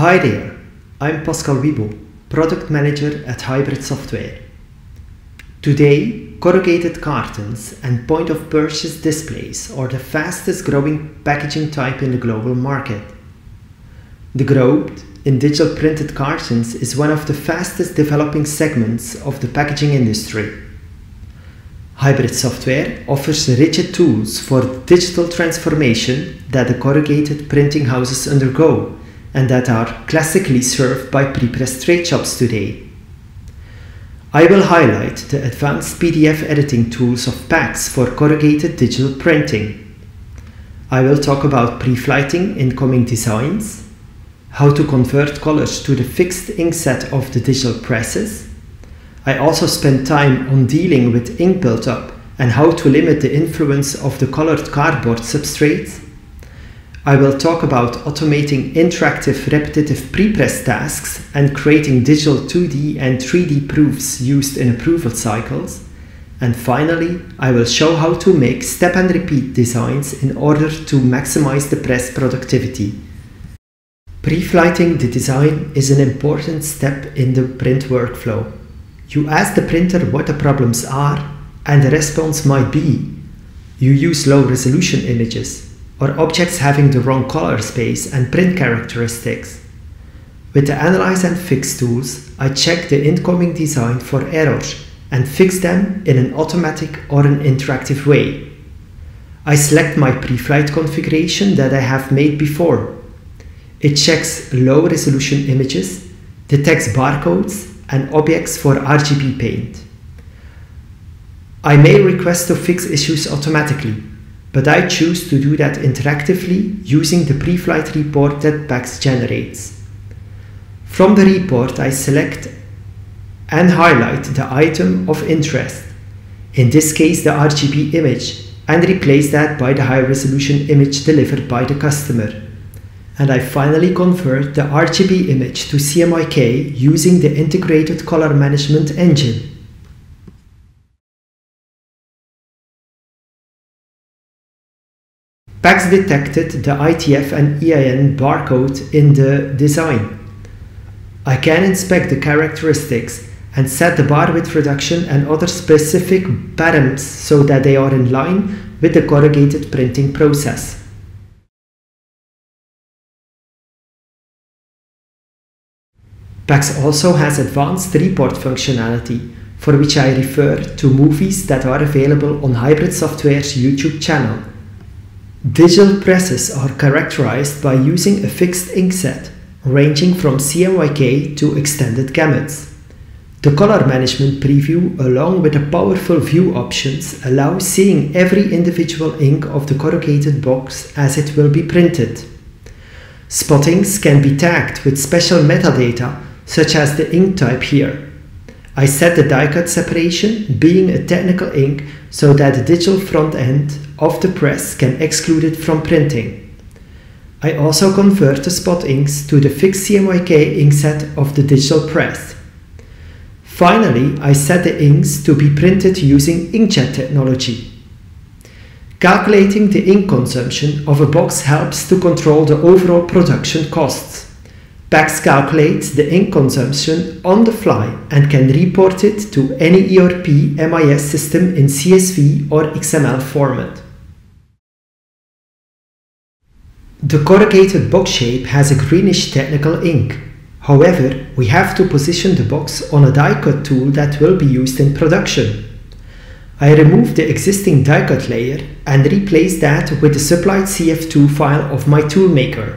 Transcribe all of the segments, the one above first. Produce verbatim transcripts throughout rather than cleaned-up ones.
Hi there, I'm Pascal Wiebo, Product Manager at Hybrid Software. Today, corrugated cartons and point-of-purchase displays are the fastest growing packaging type in the global market. The growth in digital printed cartons is one of the fastest developing segments of the packaging industry. Hybrid Software offers rigid tools for digital transformation that the corrugated printing houses undergo and that are classically served by pre-pressed trade shops today. I will highlight the advanced P D F editing tools of PACS for corrugated digital printing. I will talk about pre-flighting incoming designs, how to convert colors to the fixed inkset of the digital presses. I also spend time on dealing with ink buildup and how to limit the influence of the colored cardboard substrates. I will talk about automating interactive repetitive pre-press tasks and creating digital two D and three D proofs used in approval cycles. And finally, I will show how to make step and repeat designs in order to maximize the press productivity. Pre-flighting the design is an important step in the print workflow. You ask the printer what the problems are, and the response might be: you use low resolution images, or objects having the wrong color space and print characteristics. With the Analyze and Fix tools, I check the incoming design for errors and fix them in an automatic or an interactive way. I select my pre-flight configuration that I have made before. It checks low resolution images, detects barcodes and objects for R G B paint. I may request to fix issues automatically, but I choose to do that interactively using the pre-flight report that PACS generates. From the report, I select and highlight the item of interest, in this case the R G B image, and replace that by the high-resolution image delivered by the customer. And I finally convert the R G B image to C M Y K using the integrated color management engine. PACS detected the I T F and E I N barcode in the design. I can inspect the characteristics and set the bar width reduction and other specific params so that they are in line with the corrugated printing process. PACS also has advanced report functionality, for which I refer to movies that are available on Hybrid Software's YouTube channel. Digital presses are characterized by using a fixed inkset, ranging from C M Y K to extended gamuts. The color management preview, along with the powerful view options, allows seeing every individual ink of the corrugated box as it will be printed. Spot inks can be tagged with special metadata, such as the ink type here. I set the die cut separation, being a technical ink, so that the digital front end of the press can exclude it from printing. I also convert the spot inks to the fixed C M Y K inkset of the digital press. Finally, I set the inks to be printed using inkjet technology. Calculating the ink consumption of a box helps to control the overall production costs. PACS calculates the ink consumption on the fly and can report it to any E R P M I S system in C S V or X M L format. The corrugated box shape has a greenish technical ink. However, we have to position the box on a die cut tool that will be used in production. I remove the existing die cut layer and replace that with the supplied C F two file of my toolmaker.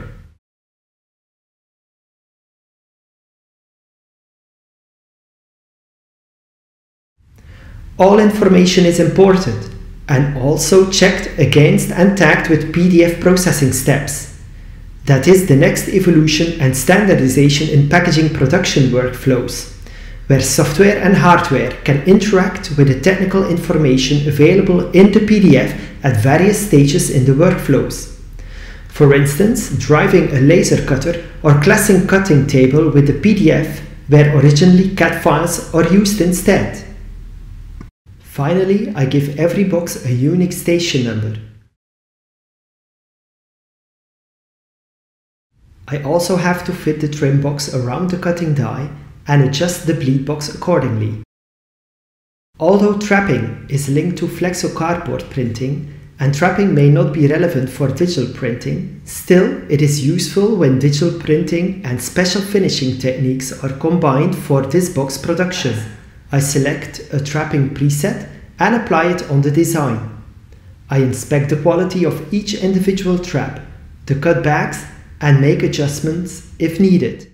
All information is important and also checked against and tagged with P D F processing steps. That is the next evolution and standardization in packaging production workflows, where software and hardware can interact with the technical information available in the P D F at various stages in the workflows. For instance, driving a laser cutter or classing cutting table with the P D F, where originally C A D files are used instead. Finally, I give every box a unique station number. I also have to fit the trim box around the cutting die and adjust the bleed box accordingly. Although trapping is linked to flexo cardboard printing and trapping may not be relevant for digital printing, still it is useful when digital printing and special finishing techniques are combined for this box production. I select a trapping preset and apply it on the design. I inspect the quality of each individual trap, the cut bags, and make adjustments if needed.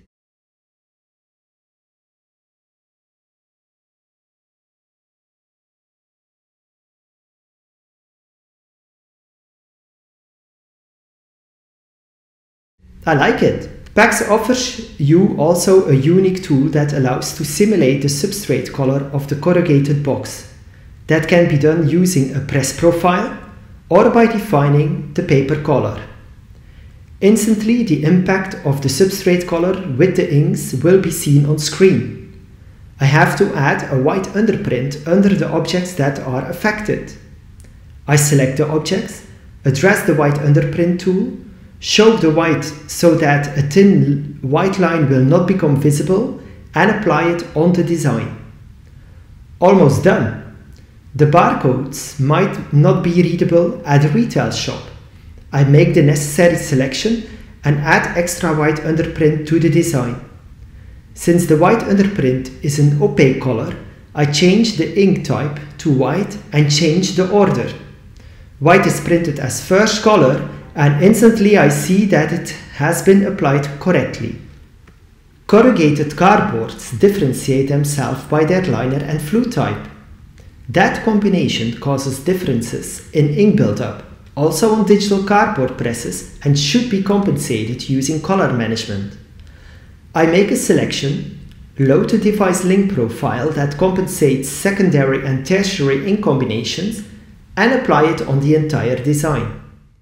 I like it. PAX offers you also a unique tool that allows to simulate the substrate color of the corrugated box. That can be done using a press profile or by defining the paper color. Instantly, the impact of the substrate color with the inks will be seen on screen. I have to add a white underprint under the objects that are affected. I select the objects, address the white underprint tool, show the white so that a thin white line will not become visible, and apply it on the design. Almost done. The barcodes might not be readable at a retail shop. I make the necessary selection and add extra white underprint to the design. Since the white underprint is an opaque color, I change the ink type to white and change the order. White is printed as first color, and instantly I see that it has been applied correctly. Corrugated cardboards differentiate themselves by their liner and flue type. That combination causes differences in ink buildup, also on digital cardboard presses, and should be compensated using color management. I make a selection, load the device link profile that compensates secondary and tertiary ink combinations, and apply it on the entire design.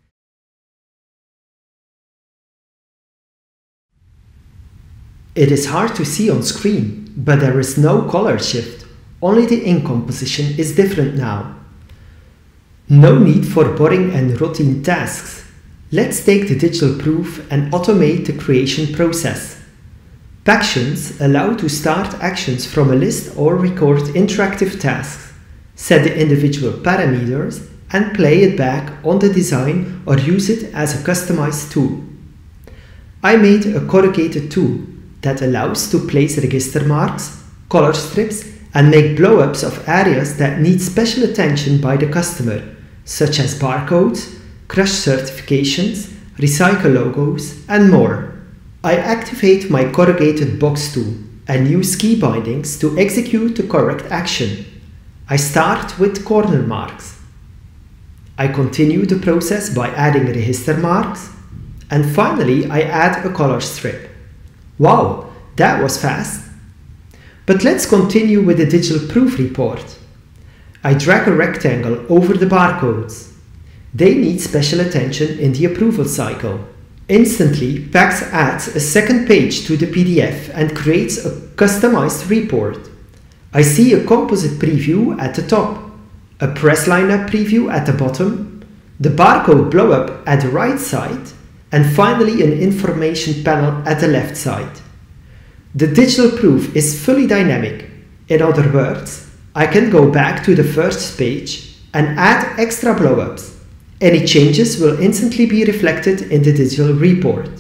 It is hard to see on screen, but there is no color shift, only the ink composition is different now. No need for boring and routine tasks. Let's take the digital proof and automate the creation process. Pactions allow to start actions from a list or record interactive tasks, set the individual parameters, and play it back on the design or use it as a customized tool. I made a corrugated tool that allows to place register marks, color strips, and make blow-ups of areas that need special attention by the customer, such as barcodes, crush certifications, recycle logos, and more. I activate my corrugated box tool and use key bindings to execute the correct action. I start with corner marks. I continue the process by adding register marks, and finally I add a color strip. Wow, that was fast! But let's continue with the digital proof report. I drag a rectangle over the barcodes. They need special attention in the approval cycle. Instantly, PAX adds a second page to the P D F and creates a customized report. I see a composite preview at the top, a press lineup preview at the bottom, the barcode blow-up at the right side, and finally an information panel at the left side. The digital proof is fully dynamic. In other words, I can go back to the first page and add extra blow-ups. Any changes will instantly be reflected in the digital report.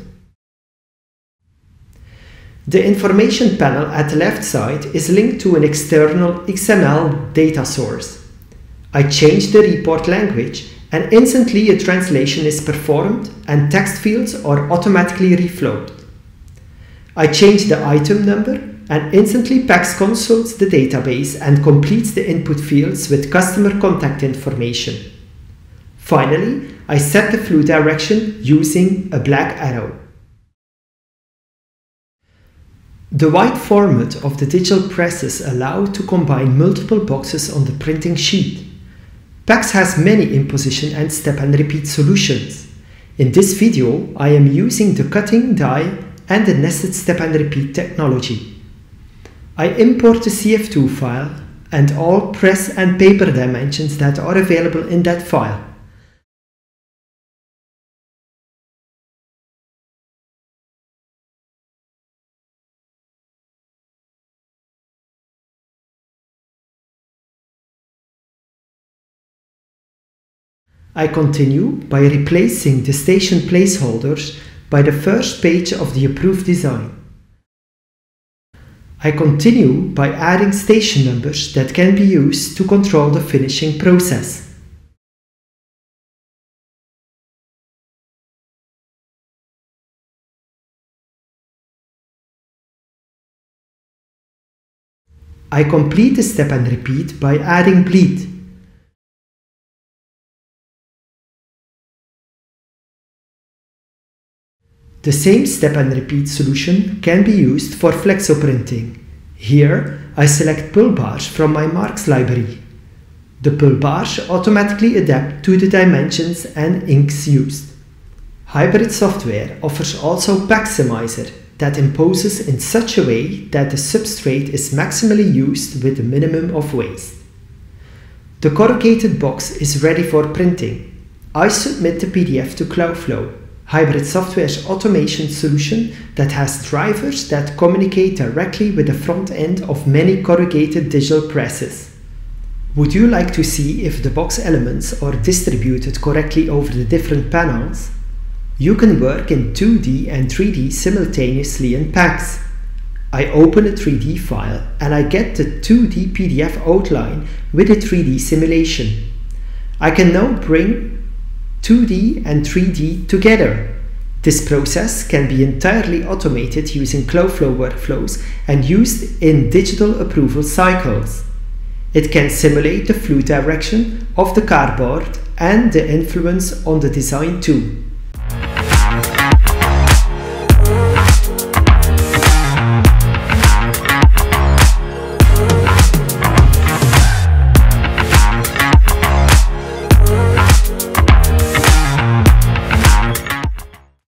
The information panel at the left side is linked to an external X M L data source. I change the report language and instantly a translation is performed and text fields are automatically reflowed. I change the item number and instantly PAX consults the database and completes the input fields with customer contact information. Finally, I set the flue direction using a black arrow. The wide format of the digital presses allow to combine multiple boxes on the printing sheet. PAX has many imposition and step and repeat solutions. In this video, I am using the cutting die and the nested step and repeat technology. I import the C F two file and all press and paper dimensions that are available in that file. I continue by replacing the station placeholders by the first page of the approved design. I continue by adding station numbers that can be used to control the finishing process. I complete the step and repeat by adding bleed. The same step and repeat solution can be used for flexo printing. Here, I select pull bars from my marks library. The pull bars automatically adapt to the dimensions and inks used. Hybrid software offers also Paximizer that imposes in such a way that the substrate is maximally used with a minimum of waste. The corrugated box is ready for printing. I submit the P D F to Cloudflow, Hybrid Software's automation solution that has drivers that communicate directly with the front end of many corrugated digital presses. Would you like to see if the box elements are distributed correctly over the different panels? You can work in two D and three D simultaneously in packs. I open a three D file and I get the two D P D F outline with a three D simulation. I can now bring two D and three D together. This process can be entirely automated using Cloudflow workflows and used in digital approval cycles. It can simulate the flue direction of the cardboard and the influence on the design too.